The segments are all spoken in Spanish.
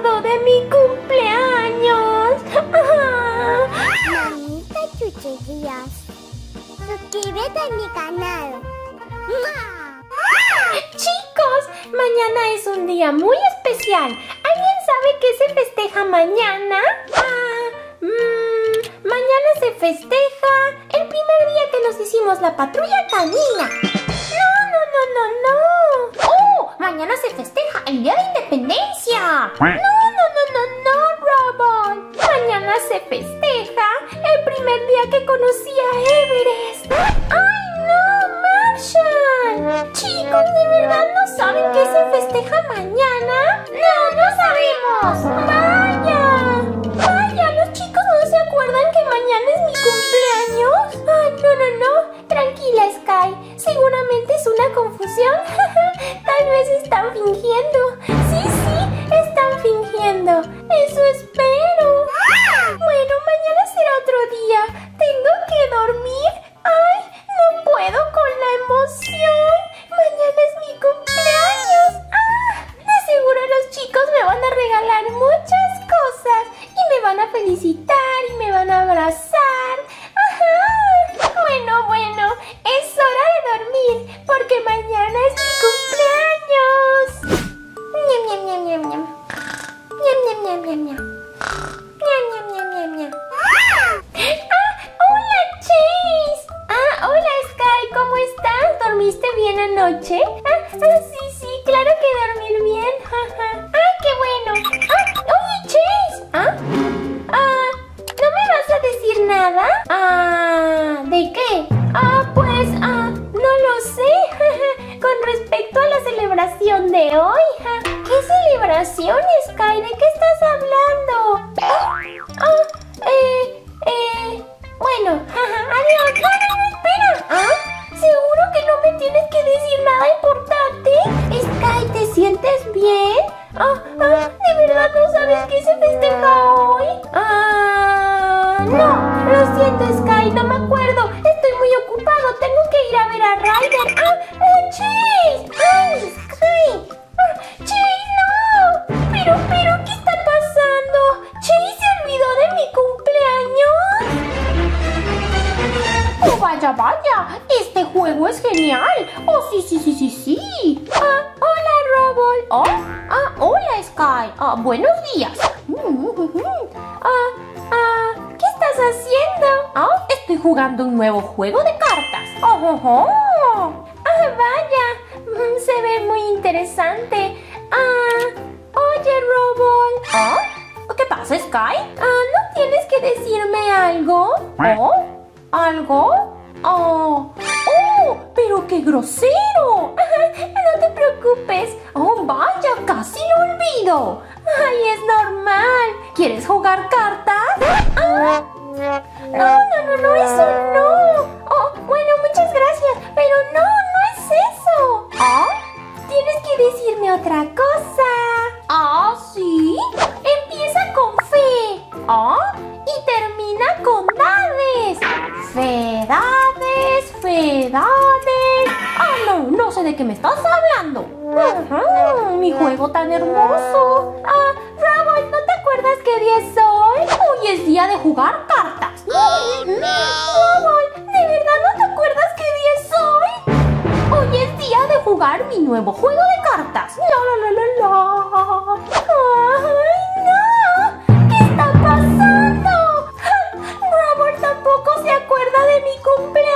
acuerdo de mi cumpleaños. Mamita chucherías. Suscríbete a mi canal. Chicos, mañana es un día muy especial. ¿Alguien sabe qué se festeja mañana? Mañana se festeja el primer día que nos hicimos la patrulla canina. No. ¡Oh! Mañana se festeja el Día de Independencia. No, Robot. Mañana se festeja el primer día que conocí a Everest. ¡Ay, no, Marshall! Chicos, ¿de verdad no saben qué se festeja mañana? No sabemos. Vaya, los chicos no se acuerdan que mañana es mi cumpleaños. Ay, no. Tranquila, Sky. Seguramente es una confusión. Tal vez están fingiendo. Sí, están fingiendo. Eso espero. Bueno, mañana será otro día. Tengo que dormir. Ay, no puedo con la emoción. Mañana es mi cumpleaños. De seguro los chicos me van a regalar muchas cosas y me van a felicitar y me van a abrazar. Bueno, es hora de dormir porque mañana es mi cumpleaños. Ñam. ¡Hola, Chase! Hola, Sky, ¿cómo estás? ¿Dormiste bien anoche? Sí, claro que dormir bien. ¡Ay, qué bueno! Oye, Chase. ¿No me vas a decir nada? ¿De qué? Pues, no lo sé. Con respecto a la celebración de hoy. ¿Qué celebración, Sky? ¿De qué estás hablando? Bueno, adiós. No, espera. ¿Seguro que no me tienes que decir nada importante? Sky, ¿te sientes bien? ¿De verdad no sabes qué se festeja hoy? No, lo siento, Sky, no me acuerdo. Estoy muy ocupado, tengo que ir a ver a Ryder. Chase. ¡Ay, Sky! Chase, no. Pero, ¿qué está pasando? ¿Chase se olvidó de mi cumpleaños? Vaya, este juego es genial. Sí. Hola, Robot. Hola, Sky. Buenos días. ¿Qué estás haciendo? Estoy jugando un nuevo juego de cartas. Vaya, se ve muy interesante. Oye, Robot. ¿Qué pasa, Sky? ¿No tienes que decirme algo? ¿Algo? ¡Pero qué grosero! No te preocupes. Vaya, casi lo olvido. Ay, es normal. ¿Quieres jugar cartas? No, eso no. Bueno, muchas gracias, pero no es eso. Tienes que decirme otra cosa. ¿Sí? Empieza con fe. Y termina con dades. Fedades. No sé de qué me estás hablando. Mi juego tan hermoso. Robot, ¿no te acuerdas qué día es hoy? Hoy es día de jugar cartas. Robot, ¿de verdad no te acuerdas qué día es hoy? Hoy es día de jugar mi nuevo juego de cartas. ¡Ay, no! ¿Qué está pasando? Robot tampoco se acuerda de mi cumpleaños.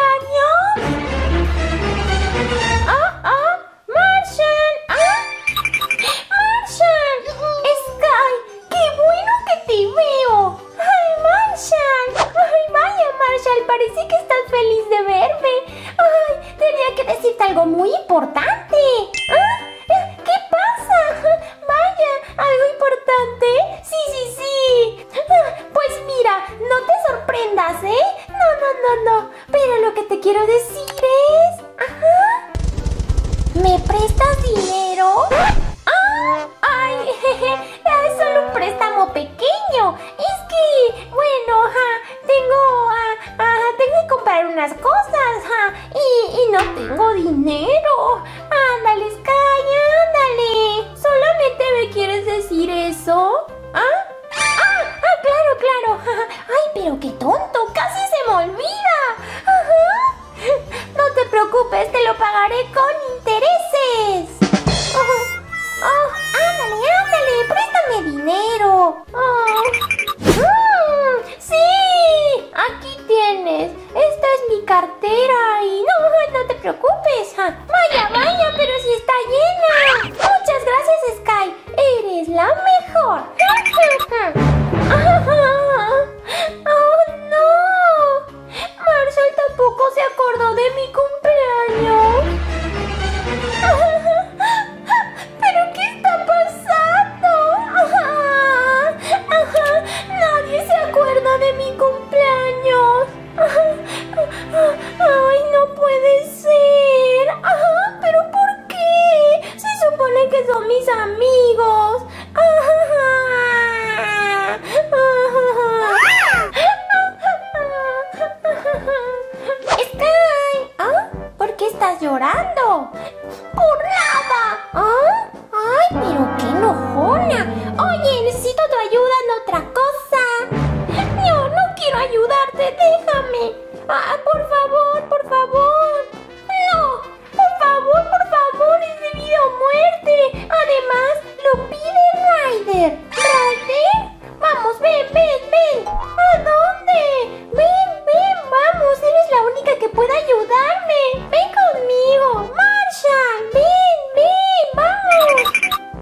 Marshall. Sky, qué bueno que te veo. Ay, Marshall. Vaya, Marshall, parece que estás feliz de verme. Tenía que decirte algo muy importante. ¿Qué pasa? son mis amigos. Sky, ¿ah? ¿Por qué estás llorando? ¡Por nada! ¿Ah? ¡Ay, pero qué enojona! Oye, necesito tu ayuda en otra cosa. Yo no quiero ayudarte, déjame. Ah, por favor, por favor. No, por favor, es de vida o muerte. Además, lo pide Ryder. ¿Ryder? Vamos, ven. ¿A dónde? Ven, vamos. Eres la única que puede ayudarme. Ven conmigo. Marshall, ven, vamos.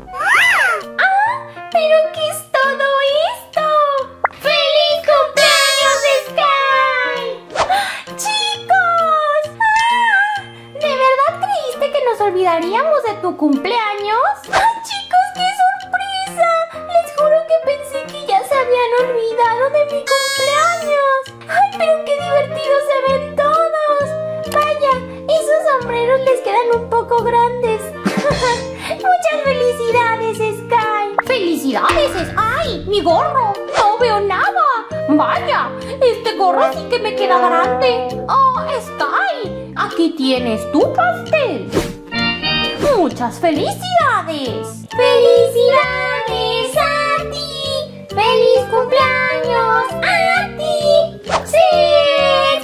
¡Ah! ¿Pero qué es todo esto? ¡Feliz cumpleaños, Sky! ¡Chicos! ¡Ah! ¿De verdad creíste que nos olvidaríamos de tu cumpleaños? ¡Ay, chicos, qué sorpresa! Les juro que pensé que ya se habían olvidado de mi cumpleaños. ¡Ay, pero qué divertidos se ven todos! Vaya, esos sombreros les quedan un poco grandes. ¡Muchas felicidades, Sky! ¡Felicidades! ¡Ay, mi gorro! ¡No veo nada! ¡Vaya! Este gorro sí que me queda grande. ¡Oh, Sky! Aquí tienes tu pastel. ¡Muchas felicidades! ¡Felicidades a ti! ¡Feliz cumpleaños a ti! ¡Sí,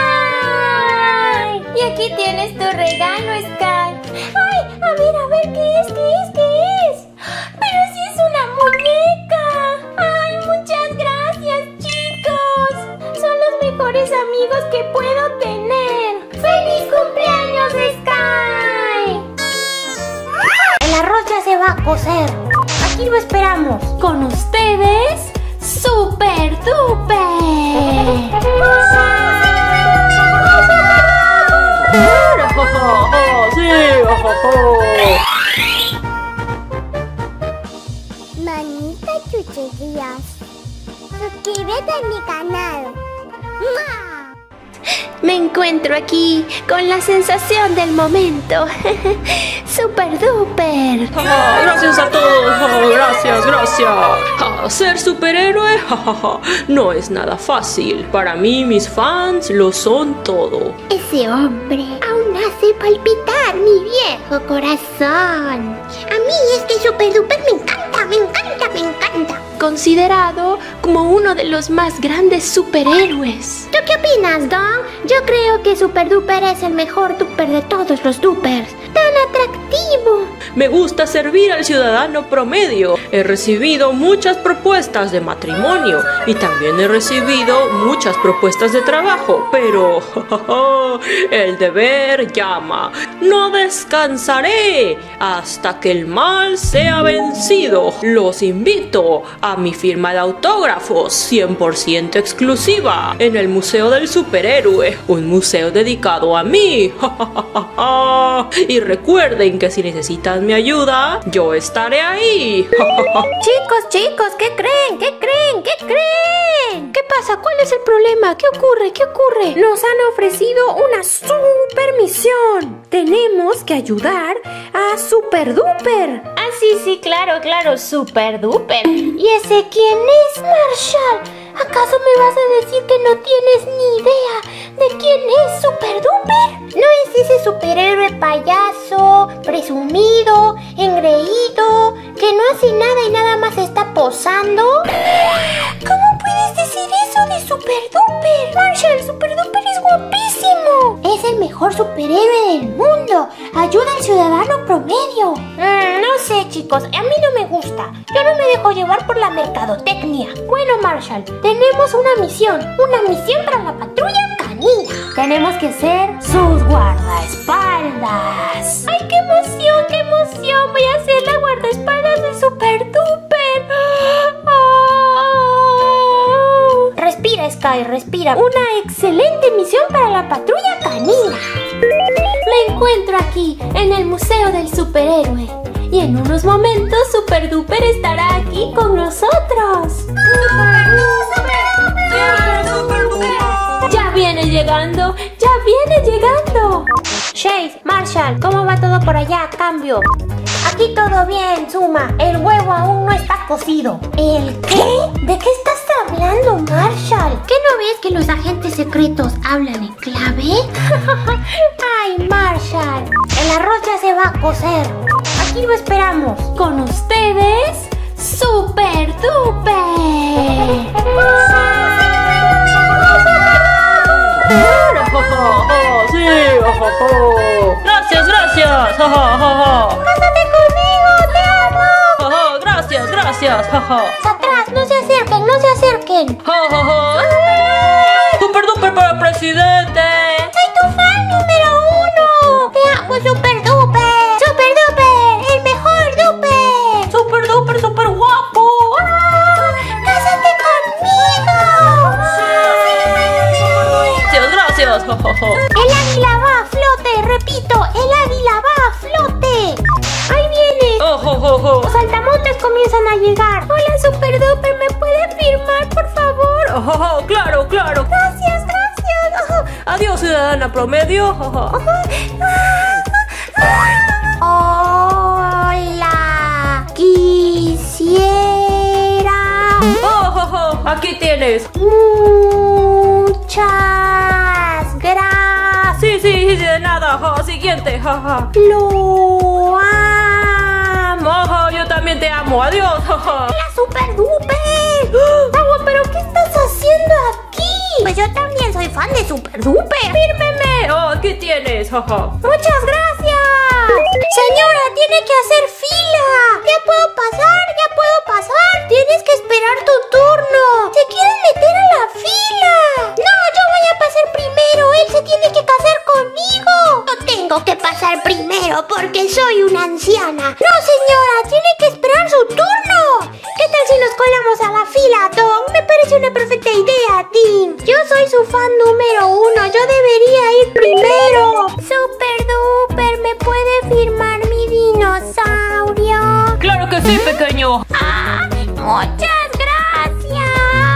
Sky! Y aquí tienes tu regalo, Sky. ¡Ay! A ver, ¿qué es? ¡Pero sí es una muñeca! ¡Ay, muchas gracias, chicos! Son los mejores amigos que puedo tener. ¡Feliz cumpleaños, Sky! El arroz ya se va a cocer. Aquí lo esperamos. Con ustedes, Super Duper. Manita chucherías. Suscríbete a mi canal. ¡Mua! Me encuentro aquí con la sensación del momento. Super Duper. Gracias a todos, gracias. Ser superhéroe no es nada fácil. Para mí, mis fans lo son todo. Ese hombre aún hace palpitar mi viejo corazón. A mí este Super Duper me encanta. Considerado como uno de los más grandes superhéroes. ¿Tú qué opinas, Don? Yo creo que Super Duper es el mejor duper de todos los dupers. ¡Tan atractivo! Me gusta servir al ciudadano promedio. He recibido muchas propuestas de matrimonio y también he recibido muchas propuestas de trabajo, pero el deber llama. No descansaré hasta que el mal sea vencido. Los invito a mi firma de autógrafos 100% exclusiva en el Museo del Superhéroe, un museo dedicado a mí. Y recuerden que si necesitan mi ayuda, yo estaré ahí. Chicos, ¿qué creen? ¿Qué pasa? ¿Cuál es el problema? ¿Qué ocurre? Nos han ofrecido una super misión. Tenemos que ayudar a Super Duper. Ah, sí, claro, Super Duper. ¿Y ese quién es, Marshall? ¿Acaso me vas a decir que no tienes ni idea de quién es Super Duper? ¿No es ese superhéroe payaso, presumido, engreído, que no hace nada y nada más está posando? ¿Cómo puedes decir eso de Super Duper? Marshall, Super Duper es guapísimo. Es el mejor superhéroe del mundo. Ayuda al ciudadano promedio. No sé, chicos, a mí no me gusta. Yo no me dejo llevar por la mercadotecnia. Bueno, Marshall, tenemos una misión para la patrulla canina. Tenemos que ser sus guardaespaldas. ¡Ay, qué emoción! Voy a ser la guardaespaldas de Super Duper. Respira, Sky, respira. Una excelente misión para la patrulla canina. Me encuentro aquí, en el Museo del Superhéroe. Y en unos momentos Super Duper estará aquí con nosotros. ¡Ya viene llegando! Shade, Marshall, ¿cómo va todo por allá? Cambio. Aquí todo bien, Suma. El huevo aún no está cocido. ¿El qué? ¿De qué estás hablando, Marshall? ¿Qué no ves que los agentes secretos hablan en clave? Ay, Marshall. El arroz ya se va a cocer. Aquí lo esperamos. Con ustedes, Super Duper. Sí, gracias, gracias. ¡Cásate conmigo! ¡Te amo! Gracias, gracias. Atrás, no se acerquen, no se acerquen. Super Duper para presidente. ¡Soy tu fan número 1! ¡Te amo, Super Duper! ¡Super Duper! ¡El mejor Duper! Super Duper, super guapo. ¡Cásate conmigo! Gracias, gracias. ¡El águila va a flote! ¡Repito! ¡El águila va a flote! ¡Ahí viene! Los saltamontes comienzan a llegar. Hola, Super Duper, ¿me puede firmar, por favor? Claro, claro. Gracias, gracias. Adiós, ciudadana promedio. Hola. Quisiera Aquí tienes. muchas gracias. Sí, de nada. Siguiente. Lo amo. Yo también te amo. Adiós. ¡Hola, Super Duper! Agua, ¿pero qué estás haciendo aquí? Pues yo también soy fan de Super Duper. Fírmeme. Aquí tienes. ¡Muchas gracias! Señora, tiene que hacer fila. ¿Ya puedo pasar? ¿Ya puedo pasar? Tienes que esperar tu turno. ¿Se quieren meter a la fila? No, yo voy a pasar primero. Él se tiene que casar conmigo. Yo tengo que pasar primero porque soy una anciana. No, señora, tiene que esperar su turno. ¿Qué tal si nos colamos a la fila, Tom? Me parece una perfecta idea, Tim. Yo soy su fan número 1. Yo debería ir primero. Super Duper, ¿me puede firmar mi dinosaurio? Claro que sí, pequeño. Muchas gracias.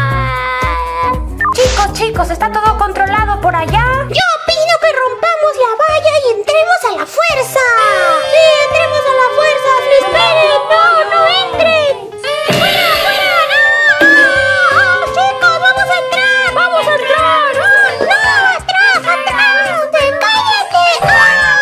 Chicos, ¿está todo controlado por allá? Yo opino que rompamos la valla y entremos a la fuerza. Sí, entremos a la fuerza. ¡Esperen! ¡No entren! ¡Fuera, fuera! ¡No! ¡Chicos, vamos a entrar! ¡Vamos a entrar! ¡No! ¡Atrás, atrás! ¡Cállate!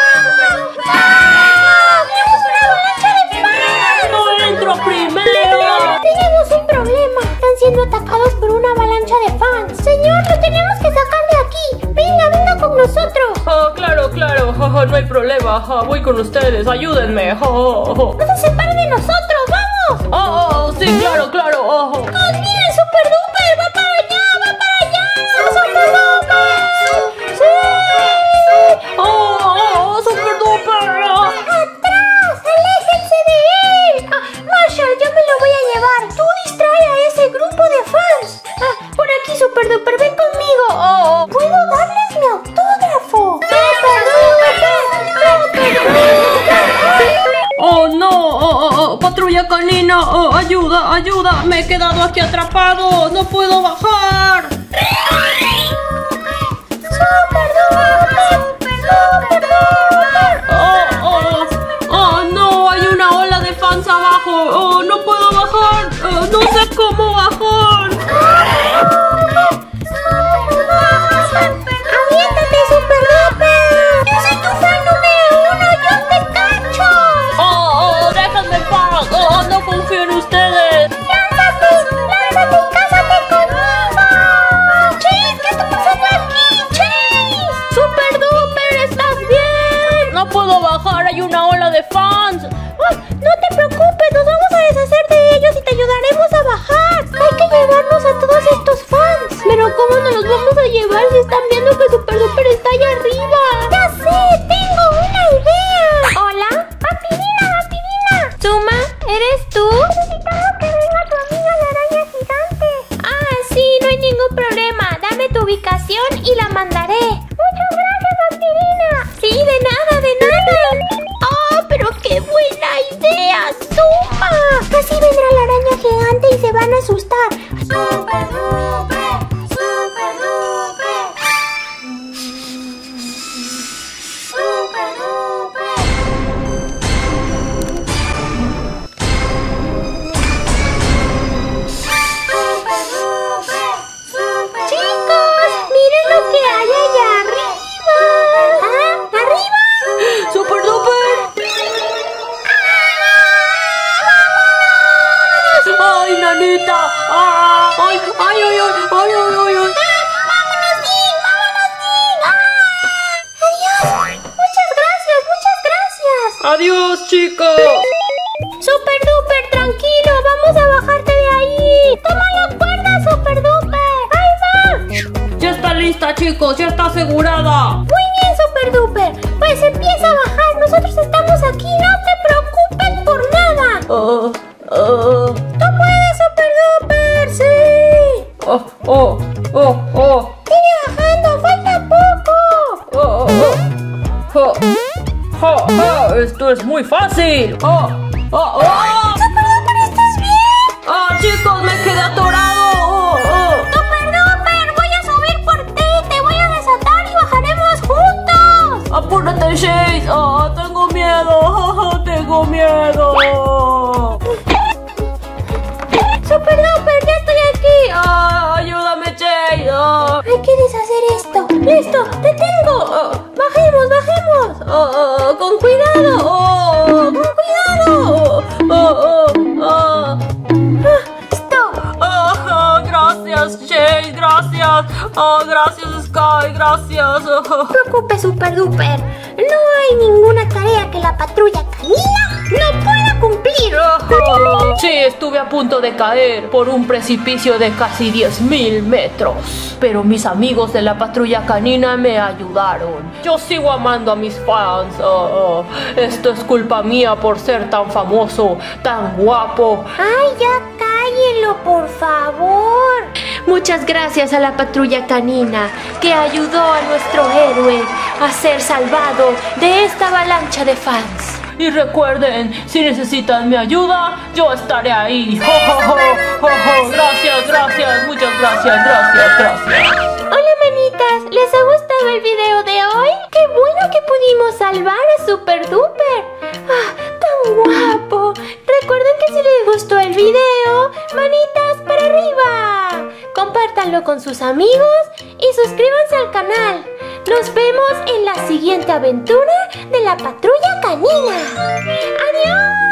¡Tenemos una avalancha de fans! No entro primero. Tenemos un problema. Están siendo atacados por una avalancha de fans. Señor, lo tenemos que sacar de aquí. Venga con nosotros. Claro. No hay problema. Voy con ustedes. Ayúdenme. ¡No se separen de nosotros! ¡Vamos! Sí, claro. ¡Miren, Super Duper! ¡Va para allá! ¡Super Duper! ¡Sí! Super Duper. ¡Atrás! ¡Aléjense de él! Marshall, yo me lo voy a llevar. Tú distrae a ese grupo de fans. Por aquí, Super Duper, ven conmigo. ¿Puedo darles mi autógrafo? ¡Super Duper! No. Patrulla canina. Ayuda. Me he quedado aquí atrapado. No puedo bajar. ¡Super Duper! No, hay una ola de fans abajo. No puedo bajar. No sé cómo bajar. ¡Aviéntate, Super Duper! ¡Yo soy tu fan número 1! ¡Yo te cacho! Déjenme en paz. No confío en ustedes. ¡Lánzate y cásate conmigo! ¡Chase! ¿Qué está pasando aquí? ¡Chase! ¡Super Duper! ¿Estás bien? No puedo bajar. Hay una ola de fans. No te preocupes, nos vamos a deshacer de ellos y te ayudaremos a bajar. Hay que llevarnos a todos estos fans. Pero ¿cómo nos los vamos a llevar si están viendo que Super Duper está allá arriba? ¡Ya sé! ¡Tengo una idea! Hola, Vampirina. Suma, ¿eres tú? Necesitamos que venga tu amiga la araña gigante. Sí, no hay ningún problema. Dame tu ubicación y la mandaré. Muchas gracias, Vampirina. Sí, de nada. Pero qué buena idea, Suma. Así vendrá la araña gigante y se van a asustar. Super Duper. Super Duper. Super Duper. ¡Ay, nanita! ¡Ay, ay, ay, ay, ay, ay, ay, ay! ¡Vámonos, Dean! ¡Vámonos, Dean! ¡Adiós! Muchas gracias, muchas gracias. ¡Adiós, chicos! Super Duper, tranquilo, vamos a bajarte de ahí. Toma la cuerda, Super Duper. Ahí va. Ya está lista, chicos, ya está asegurada. Muy bien, Super Duper. Pues empieza a bajar, nosotros estamos aquí, no te preocupes por nada. ¡Tú puedes, Super Duper! ¡Sí! ¡Sigue bajando! ¡Falta poco! Esto es muy fácil. ¡Super Duper, estás bien! Chicos, me quedé atorado. ¡Super Duper! ¡Voy a subir por ti! ¡Te voy a desatar y bajaremos juntos! Apúrate, Chase. Tengo miedo. Tengo miedo. ¡Super Duper, ya estoy aquí! Ayúdame, Chase. Hay que deshacer esto. ¡Listo! ¡Te tengo! ¡Bajemos, bajemos! Con cuidado. ¡Con cuidado! ¡Stop! Gracias, Chase. Gracias. Gracias, Sky. Gracias. No te preocupes, Super Duper. No hay ninguna tarea que la patrulla canina no pueda cumplir. Sí, estuve a punto de caer por un precipicio de casi 10.000 metros. Pero mis amigos de la patrulla canina me ayudaron. Yo sigo amando a mis fans. Esto es culpa mía por ser tan famoso, tan guapo. ¡Ay, ya cállenlo, por favor! Muchas gracias a la patrulla canina que ayudó a nuestro héroe a ser salvado de esta avalancha de fans. Y recuerden, si necesitan mi ayuda, yo estaré ahí. Gracias, gracias, muchas gracias, gracias. Hola, manitas, ¿les ha gustado el video de hoy? ¡Qué bueno que pudimos salvar a Super Duper! ¡Tan guapo! Recuerden que si les gustó el video, manitas para arriba. Compártanlo con sus amigos y suscríbanse al canal. Nos vemos en la siguiente aventura de la patrulla canina. ¡Adiós!